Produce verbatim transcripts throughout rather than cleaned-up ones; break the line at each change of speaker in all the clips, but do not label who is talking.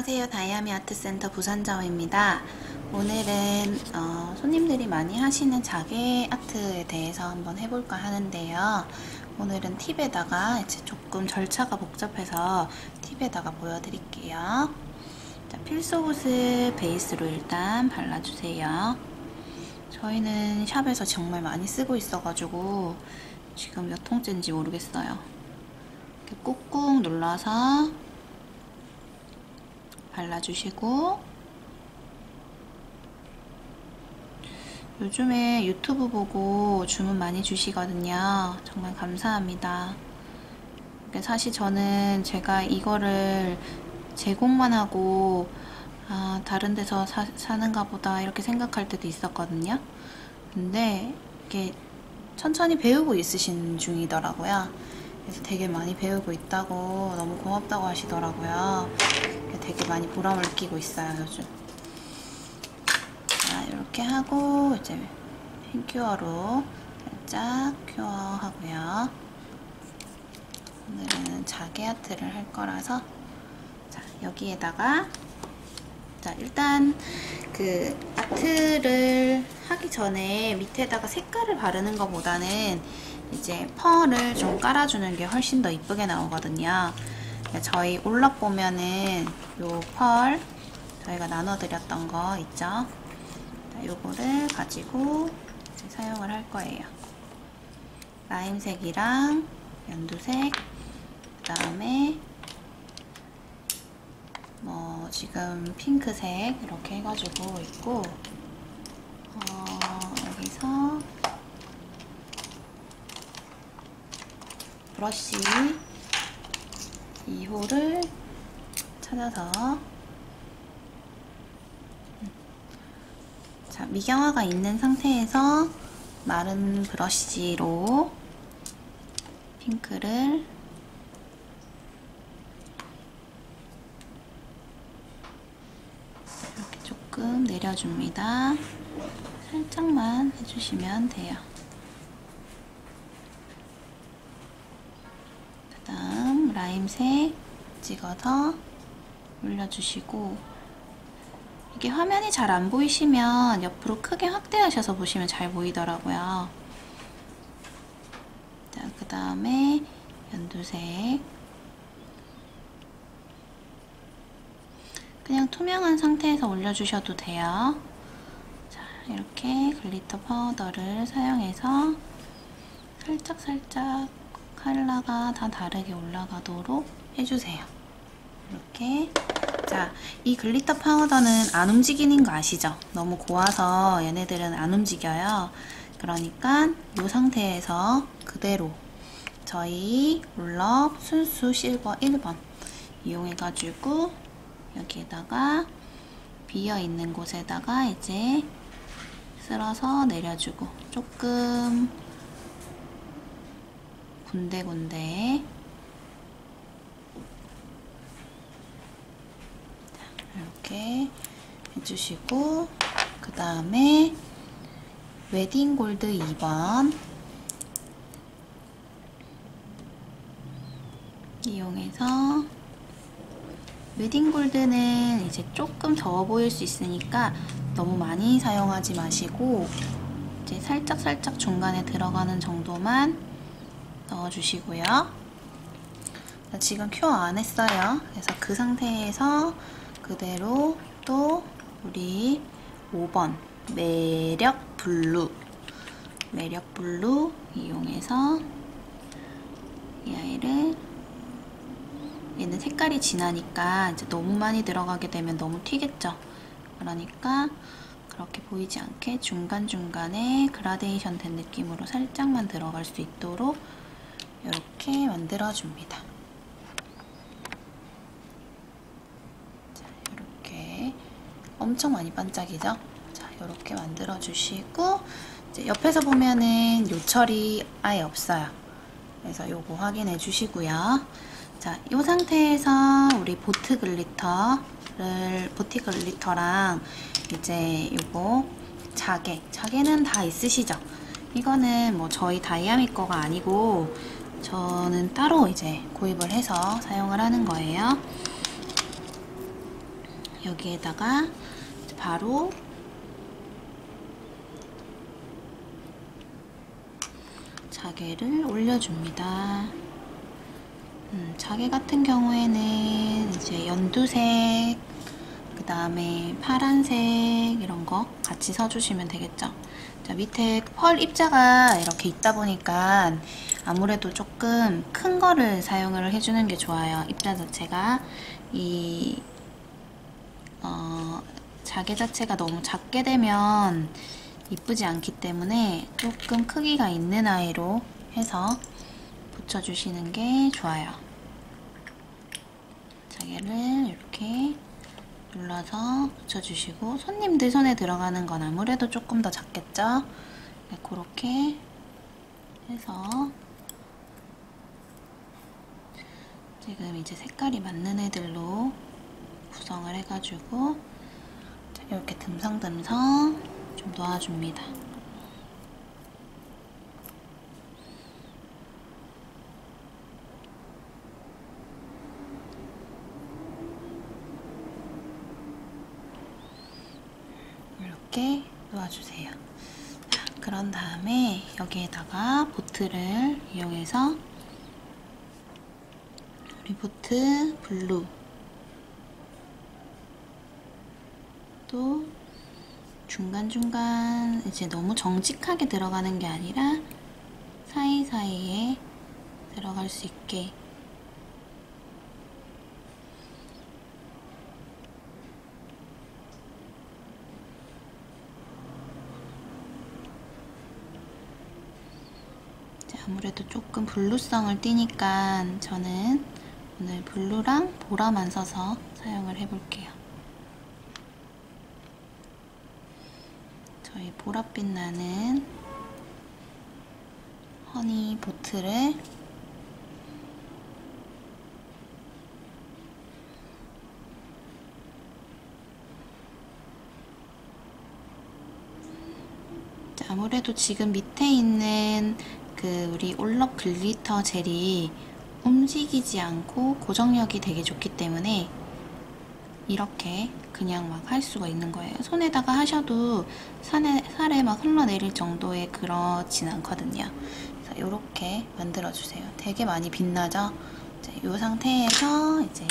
안녕하세요. 다이아미 아트센터 부산점입니다. 오늘은 어, 손님들이 많이 하시는 자개 아트에 대해서 한번 해볼까 하는데요. 오늘은 팁에다가 이제 조금 절차가 복잡해서 팁에다가 보여드릴게요. 자, 필소굿을 베이스로 일단 발라주세요. 저희는 샵에서 정말 많이 쓰고 있어가지고 지금 몇 통째인지 모르겠어요. 이렇게 꾹꾹 눌러서 발라주시고, 요즘에 유튜브 보고 주문 많이 주시거든요. 정말 감사합니다. 사실 저는 제가 이거를 제공만 하고 아, 다른 데서 사, 사는가 보다 이렇게 생각할 때도 있었거든요. 근데 이렇게 천천히 배우고 있으신 중이더라고요. 그래서 되게 많이 배우고 있다고 너무 고맙다고 하시더라고요. 되게 많이 보람을 느끼고 있어요, 요즘. 자, 이렇게 하고 이제 핑큐어로 살짝 큐어 하고요. 오늘은 자개 아트를 할 거라서, 자, 여기에다가, 자, 일단 그 아트를 하기 전에 밑에다가 색깔을 바르는 것보다는 이제 펄을 좀 깔아주는 게 훨씬 더 이쁘게 나오거든요. 저희 올락 보면은 요 펄 저희가 나눠드렸던 거 있죠? 자, 요거를 가지고 이제 사용을 할 거예요. 라임색이랑 연두색, 그 다음에 뭐 지금 핑크색 이렇게 해가지고 있고, 어, 여기서 브러쉬 이 호를 찾아서, 자, 미경화가 있는 상태에서 마른 브러쉬로 핑크를 이렇게 조금 내려줍니다. 살짝만 해주시면 돼요. 그 다음 라임색 찍어서 올려주시고, 이게 화면이 잘 안 보이시면 옆으로 크게 확대하셔서 보시면 잘 보이더라고요. 자, 그 다음에 연두색, 그냥 투명한 상태에서 올려주셔도 돼요. 자, 이렇게 글리터 파우더를 사용해서 살짝살짝 컬러가 다 다르게 올라가도록 해주세요. 이렇게. 자, 이 글리터 파우더는 안 움직이는 거 아시죠? 너무 고와서 얘네들은 안 움직여요. 그러니까 이 상태에서 그대로 저희 롤러 순수 실버 일 번 이용해가지고 여기에다가 비어있는 곳에다가 이제 쓸어서 내려주고, 조금 군데군데 이렇게 해주시고, 그 다음에 웨딩 골드 이 번 이용해서, 웨딩 골드는 이제 조금 더워 보일 수 있으니까 너무 많이 사용하지 마시고 이제 살짝살짝 중간에 들어가는 정도만 넣어주시고요. 지금 큐어 안 했어요. 그래서 그 상태에서 그대로 또 우리 오 번 매력 블루 매력 블루 이용해서 이 아이를, 얘는 색깔이 진하니까 이제 너무 많이 들어가게 되면 너무 튀겠죠. 그러니까 그렇게 보이지 않게 중간중간에 그라데이션 된 느낌으로 살짝만 들어갈 수 있도록 이렇게 만들어줍니다. 자, 이렇게 엄청 많이 반짝이죠? 자, 이렇게 만들어주시고, 이제 옆에서 보면은 요철이 아예 없어요. 그래서 요거 확인해 주시고요. 자, 이 상태에서 우리 보트 글리터를, 보티 글리터랑 이제 요거 자개, 자개는 다 있으시죠? 이거는 뭐 저희 다이아미 거가 아니고 저는 따로 이제 구입을 해서 사용을 하는 거예요. 여기에다가 바로 자개를 올려줍니다. 음, 자개 같은 경우에는 이제 연두색, 그 다음에 파란색 이런 거 같이 써주시면 되겠죠. 자, 밑에 펄 입자가 이렇게 있다 보니까 아무래도 조금 큰 거를 사용을 해주는 게 좋아요. 입자 자체가 이 어, 자개 자체가 너무 작게 되면 이쁘지 않기 때문에 조금 크기가 있는 아이로 해서 붙여주시는 게 좋아요. 자개를 이렇게 눌러서 붙여주시고, 손님들 손에 들어가는 건 아무래도 조금 더 작겠죠? 네, 그렇게 해서 지금 이제 색깔이 맞는 애들로 구성을 해가지고 이렇게 듬성듬성 좀 놓아줍니다. 이렇게 놓아주세요. 자, 그런 다음에 여기에다가 보트를 이용해서 리보트 블루 또 중간중간 이제 너무 정직하게 들어가는 게 아니라 사이사이에 들어갈 수 있게 아무래도 조금 블루성을 띠니까 저는 오늘 블루랑 보라만 써서 사용을 해볼게요. 저희 보랏빛 나는 허니 보트를 아무래도 지금 밑에 있는 그 우리 올럭 글리터 젤이 움직이지 않고 고정력이 되게 좋기 때문에 이렇게 그냥 막 할 수가 있는 거예요. 손에다가 하셔도 살에, 살에 막 흘러내릴 정도의 그렇진 않거든요. 그래서 이렇게 만들어주세요. 되게 많이 빛나죠? 이 상태에서 이제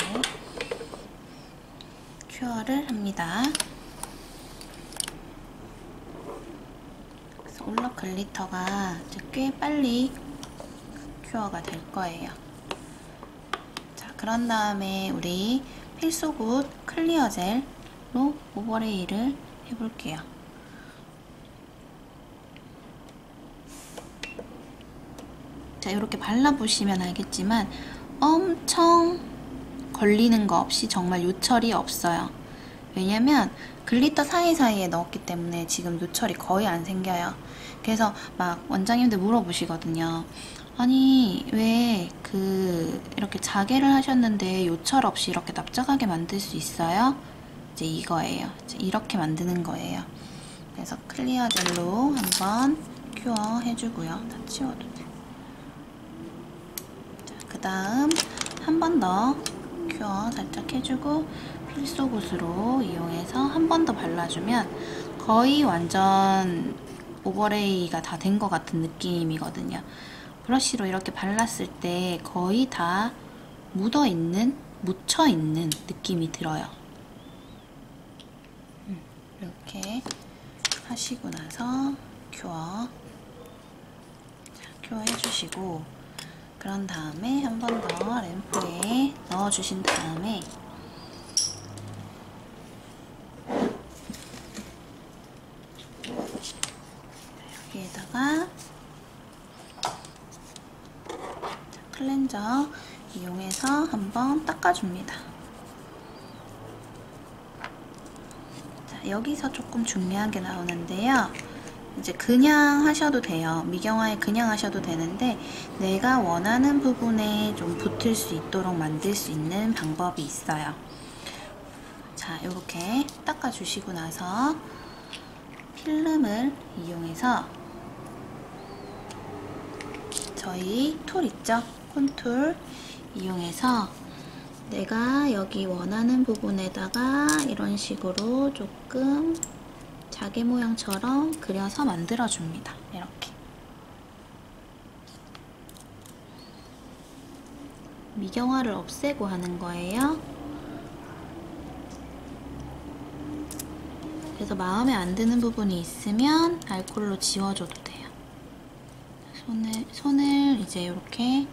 큐어를 합니다. 그래서 올럭 글리터가 이제 꽤 빨리 큐어가 될 거예요. 자, 그런 다음에 우리 필소굿 클리어 젤로 오버레이를 해볼게요. 자, 이렇게 발라보시면 알겠지만 엄청 걸리는 거 없이 정말 요철이 없어요. 왜냐면 글리터 사이사이에 넣었기 때문에 지금 요철이 거의 안 생겨요. 그래서 막 원장님들 물어보시거든요. 아니 왜 그 이렇게 자개를 하셨는데 요철 없이 이렇게 납작하게 만들 수 있어요? 이제 이거예요. 이제 이렇게 만드는 거예요. 그래서 클리어 젤로 한번 큐어 해주고요. 다 치워도 돼요. 그 다음 한 번 더 큐어 살짝 해주고 필소굿으로 이용해서 한 번 더 발라주면 거의 완전 오버레이가 다 된 것 같은 느낌이거든요. 브러쉬로 이렇게 발랐을 때 거의 다 묻어있는, 묻혀있는 느낌이 들어요. 이렇게 하시고 나서 큐어 자, 큐어 해주시고 그런 다음에 한 번 더 램프에 넣어주신 다음에 여기에다가 클렌저 이용해서 한번 닦아줍니다. 자, 여기서 조금 중요한 게 나오는데요. 이제 그냥 하셔도 돼요. 미경화에 그냥 하셔도 되는데 내가 원하는 부분에 좀 붙을 수 있도록 만들 수 있는 방법이 있어요. 자, 이렇게 닦아주시고 나서 필름을 이용해서 저희 툴 있죠? 콘툴 이용해서 내가 여기 원하는 부분에다가 이런 식으로 조금 자개 모양처럼 그려서 만들어줍니다. 이렇게. 미경화를 없애고 하는 거예요. 그래서 마음에 안 드는 부분이 있으면 알콜로 지워줘도 돼요. 손을, 손을 이제 이렇게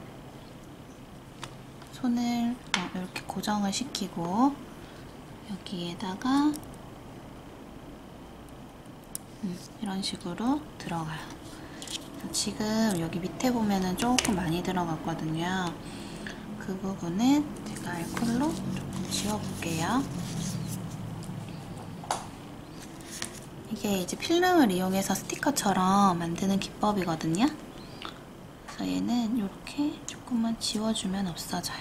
손을 어, 이렇게 고정을 시키고 여기에다가 음, 이런 식으로 들어가요. 지금 여기 밑에 보면은 조금 많이 들어갔거든요. 그 부분은 제가 알콜로 조금 지워볼게요. 이게 이제 필름을 이용해서 스티커처럼 만드는 기법이거든요. 그래서 얘는 이렇게 조금만 지워주면 없어져요.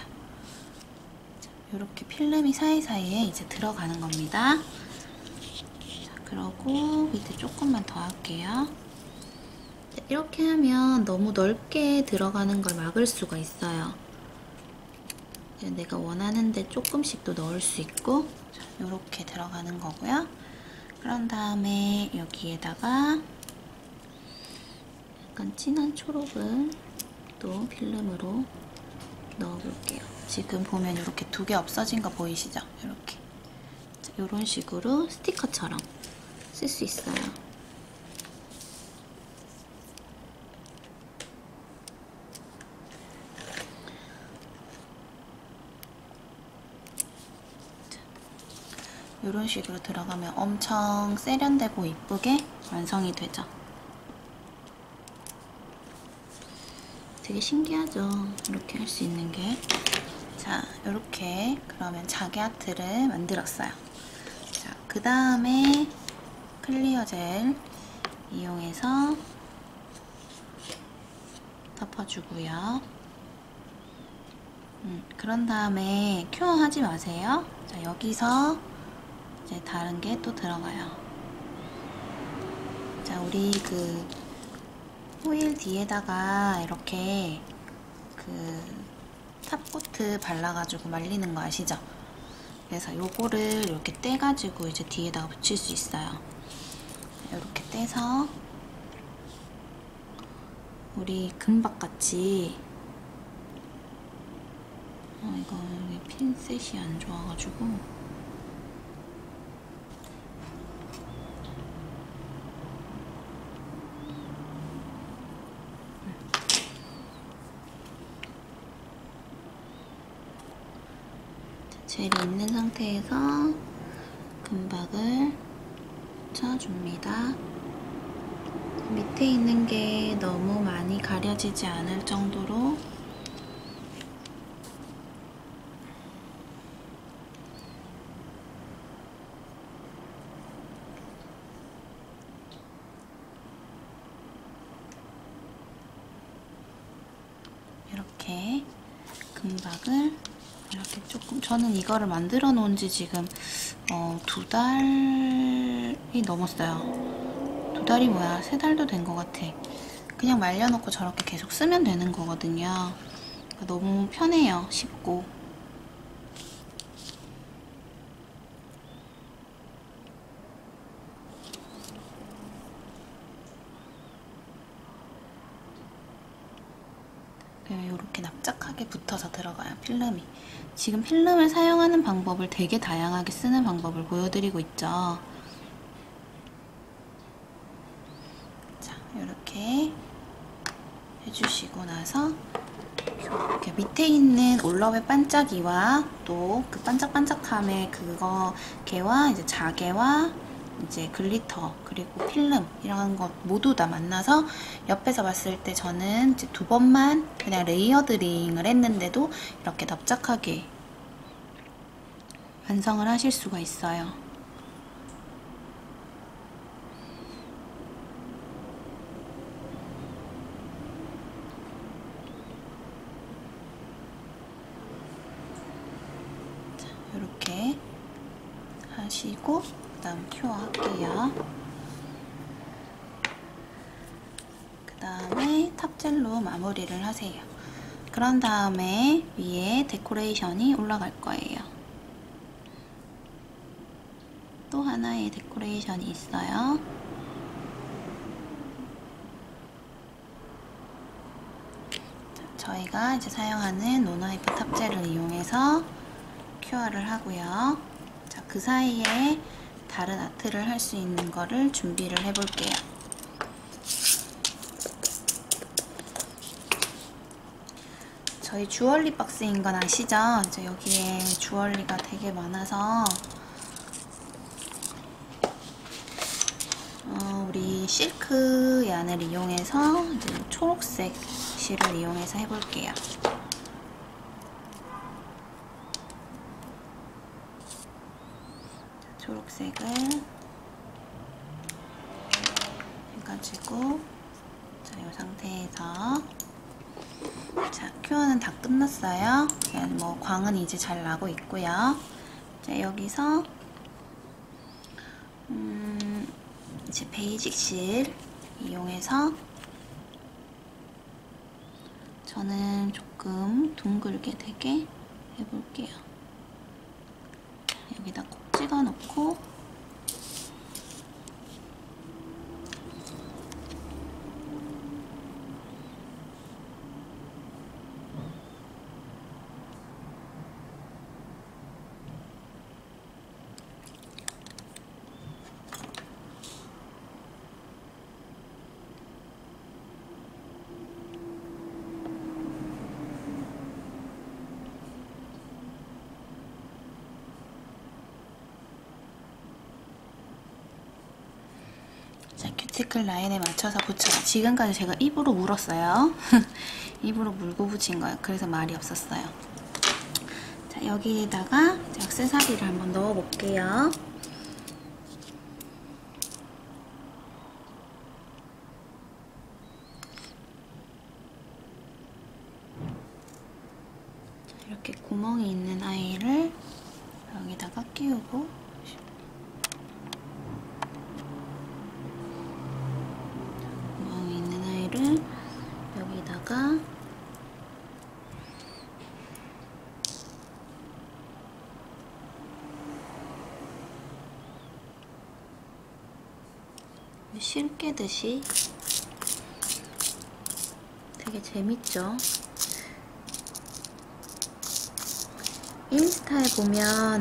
이렇게 필름이 사이사이에 이제 들어가는 겁니다. 자, 그러고 밑에 조금만 더 할게요. 이렇게 하면 너무 넓게 들어가는 걸 막을 수가 있어요. 내가 원하는데 조금씩 또 넣을 수 있고 이렇게 들어가는 거고요. 그런 다음에 여기에다가 약간 진한 초록을 또 필름으로 넣어볼게요. 지금 보면 이렇게 두 개 없어진 거 보이시죠? 이렇게 이런 식으로 스티커처럼 쓸 수 있어요. 이런 식으로 들어가면 엄청 세련되고 이쁘게 완성이 되죠. 되게 신기하죠? 이렇게 할 수 있는 게. 자, 이렇게 그러면 자개 하트를 만들었어요. 자, 그 다음에 클리어 젤 이용해서 덮어주고요. 음, 그런 다음에 큐어 하지 마세요. 자, 여기서 이제 다른 게 또 들어가요. 자, 우리 그 호일 뒤에다가 이렇게 그 탑코트 발라가지고 말리는 거 아시죠? 그래서 요거를 이렇게 떼가지고 이제 뒤에다가 붙일 수 있어요. 이렇게 떼서 우리 금박같이 어, 이거 핀셋이 안 좋아가지고 젤이 있는 상태에서 금박을 쳐줍니다. 밑에 있는 게 너무 많이 가려지지 않을 정도로 이렇게 금박을 이렇게 조금, 저는 이거를 만들어 놓은 지 지금 어, 두 달이 넘었어요. 두 달이 뭐야, 세 달도 된 것 같아. 그냥 말려놓고 저렇게 계속 쓰면 되는 거거든요. 그러니까 너무 편해요. 쉽고. 이렇게 납작하게 붙어서 들어가요, 필름이. 지금 필름을 사용하는 방법을 되게 다양하게 쓰는 방법을 보여드리고 있죠. 자, 이렇게 해주시고 나서 이렇게 밑에 있는 올라의 반짝이와 또 그 반짝반짝함의 그거 개와 이제 자개와 이제 글리터 그리고 필름 이런 것 모두 다 만나서 옆에서 봤을 때 저는 이제 두 번만 그냥 레이어드링을 했는데도 이렇게 납작하게 완성을 하실 수가 있어요. 자, 이렇게 하시고 그 다음 큐어 할게요. 그 다음에 탑젤로 마무리를 하세요. 그런 다음에 위에 데코레이션이 올라갈 거예요. 또 하나의 데코레이션이 있어요. 저희가 이제 사용하는 노나이프 탑재를 이용해서 큐어를 하고요. 자, 그 사이에 다른 아트를 할 수 있는 거를 준비를 해 볼게요. 저희 주얼리 박스인 건 아시죠? 이제 여기에 주얼리가 되게 많아서 어, 우리 실크 얀을 이용해서 이제 초록색 실을 이용해서 해볼게요. 초록색을 해가지고 자, 이 상태에서 자, 큐어는 다 끝났어요. 뭐 광은 이제 잘 나고 있고요. 자, 여기서 음, 이제 베이직 실 이용해서 저는 조금 둥글게 되게 해볼게요. 여기다 콕 찍어 놓고 자, 큐티클 라인에 맞춰서 붙여요. 지금까지 제가 입으로 물었어요. 입으로 물고 붙인 거예요. 그래서 말이 없었어요. 자, 여기에다가 이제 액세서리를 한번 넣어 볼게요. 이렇게 구멍이 있는 아이를 여기다가 끼우고 구멍이 있는 아이를 여기다가 실 깨듯이 되게 재밌죠? 인스타에 보면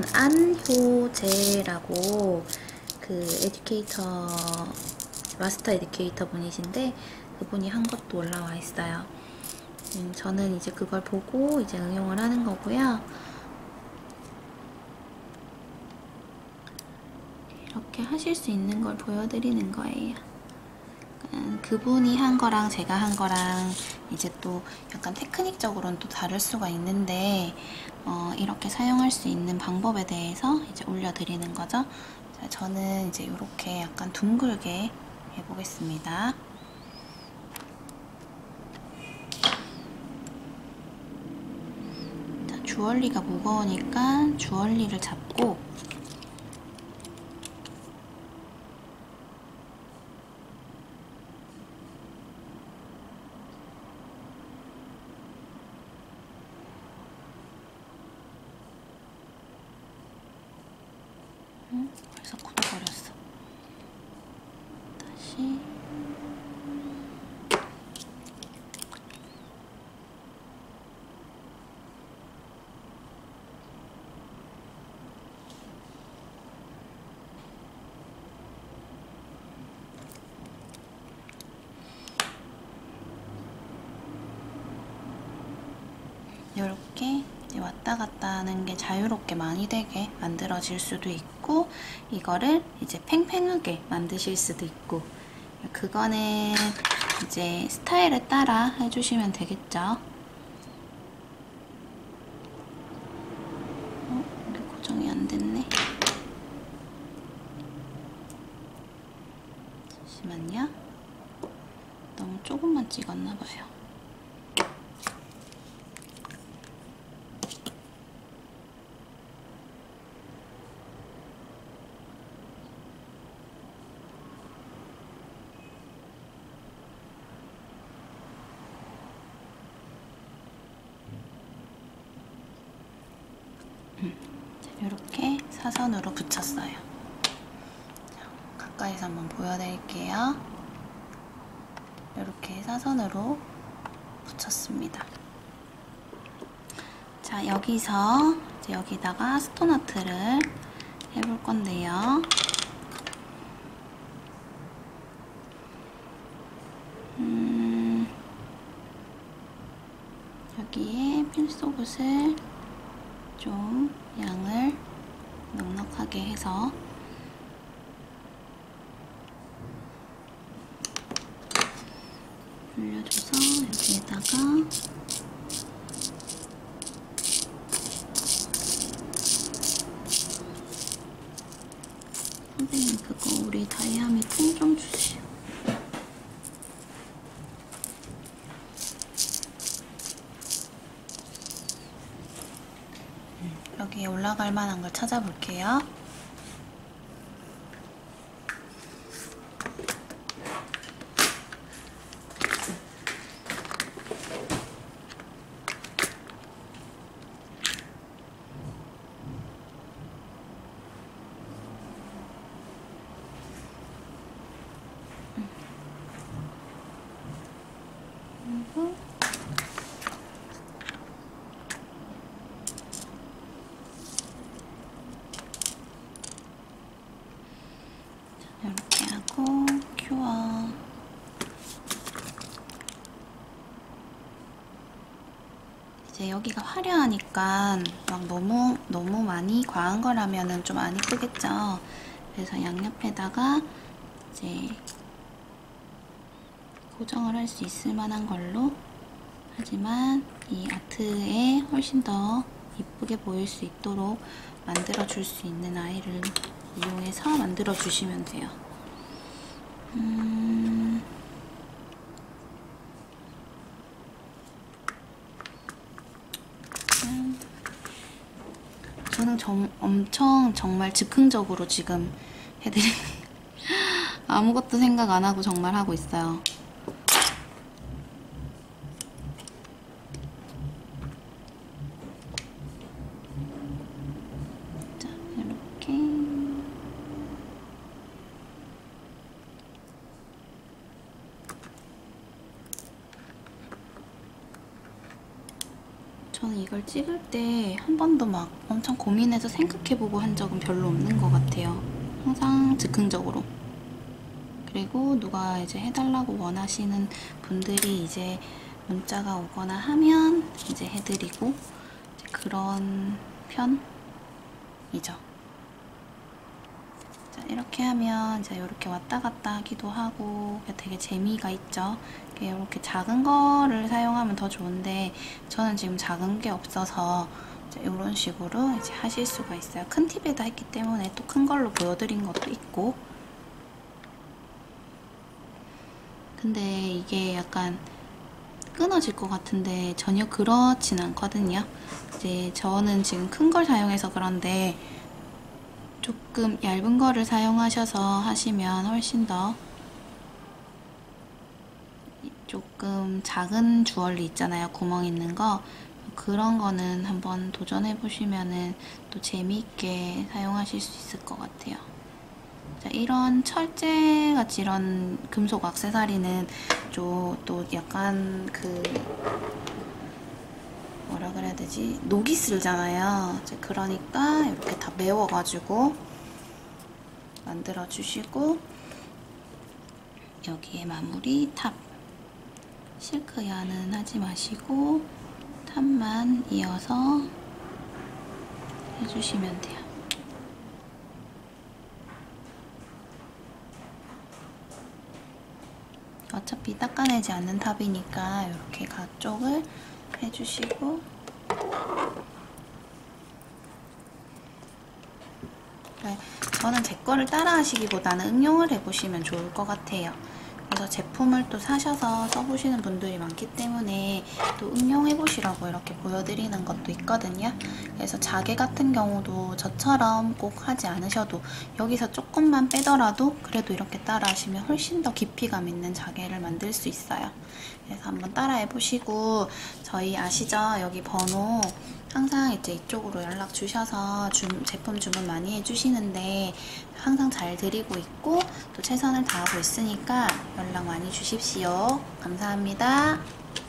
안효재라고 그 에듀케이터 마스터 에듀케이터 분이신데 그분이 한 것도 올라와 있어요. 음, 저는 이제 그걸 보고 이제 응용을 하는 거고요. 이렇게 하실 수 있는 걸 보여드리는 거예요. 음, 그분이 한 거랑 제가 한 거랑 이제 또 약간 테크닉적으로는 또 다를 수가 있는데 어, 이렇게 사용할 수 있는 방법에 대해서 이제 올려드리는 거죠. 자, 저는 이제 이렇게 약간 둥글게 해보겠습니다. 자, 주얼리가 무거우니까 주얼리를 잡고 응? 벌써 굳어버렸어. 다시 이렇게 왔다 갔다 하는 게 자유롭게 많이 되게 만들어질 수도 있고 이거를 이제 팽팽하게 만드실 수도 있고 그거는 이제 스타일에 따라 해주시면 되겠죠. 어? 이게 고정이 안 됐네. 잠시만요. 너무 조금만 찍었나 봐요. 사선으로 붙였어요. 가까이서 한번 보여드릴게요. 이렇게 사선으로 붙였습니다. 자, 여기서 이제 여기다가 스톤 아트를 해볼 건데요. 음, 여기에 필소굿을 좀 양을 넉넉하게 해서 올려줘서 여기에다가 선생님 그거 우리 다이아미 통 좀 주세요. 여기에 올라갈 만한 걸 찾아볼게요. 그리고 이렇게 하고 큐어 이제 여기가 화려하니까 막 너무 너무 많이 과한 거라면은 좀 안 이쁘겠죠. 그래서 양옆에다가 이제 고정을 할 수 있을 만한 걸로, 하지만 이 아트에 훨씬 더 이쁘게 보일 수 있도록 만들어 줄 수 있는 아이를 이용해서 만들어 주시면 돼요. 음... 저는 정, 엄청 정말 즉흥적으로 지금 해드리는 아무것도 생각 안 하고 정말 하고 있어요. 자, 이렇게 저는 이걸 찍을 때 한 번도 막 엄청 고민해서 생각해보고 한 적은 별로 없는 것 같아요. 항상 즉흥적으로. 그리고 누가 이제 해달라고 원하시는 분들이 이제 문자가 오거나 하면 이제 해드리고 이제 그런 편이죠. 자, 이렇게 하면 이제 이렇게 왔다 갔다 하기도 하고 되게 재미가 있죠. 이렇게 작은 거를 사용하면 더 좋은데 저는 지금 작은 게 없어서 이제 이런 식으로 이제 하실 수가 있어요. 큰 팁에다 했기 때문에 또 큰 걸로 보여드린 것도 있고. 근데 이게 약간 끊어질 것 같은데 전혀 그렇진 않거든요. 이제 저는 지금 큰 걸 사용해서 그런데 조금 얇은 거를 사용하셔서 하시면 훨씬 더 조금 작은 주얼리 있잖아요. 구멍 있는 거. 그런 거는 한번 도전해 보시면은 또 재미있게 사용하실 수 있을 것 같아요. 자, 이런 철제같이 이런 금속 액세서리는 또 약간 그 뭐라 그래야 되지? 녹이 슬잖아요. 그러니까 이렇게 다 메워가지고 만들어 주시고 여기에 마무리 탑. 실크야는 하지 마시고 탑만 이어서 해주시면 돼요. 어차피 닦아내지 않는 탑이니까 이렇게 가쪽을 해주시고 저는 제 거를 따라 하시기보다는 응용을 해보시면 좋을 것 같아요. 그래서 제품을 또 사셔서 써보시는 분들이 많기 때문에 또 응용해보시라고 이렇게 보여드리는 것도 있거든요. 그래서 자개 같은 경우도 저처럼 꼭 하지 않으셔도 여기서 조금만 빼더라도 그래도 이렇게 따라 하시면 훨씬 더 깊이감 있는 자개를 만들 수 있어요. 그래서 한번 따라해보시고, 저희 아시죠? 여기 번호 항상 이제 이쪽으로 연락 주셔서 주, 제품 주문 많이 해주시는데 항상 잘 드리고 있고 또 최선을 다하고 있으니까 연락 많이 주십시오. 감사합니다.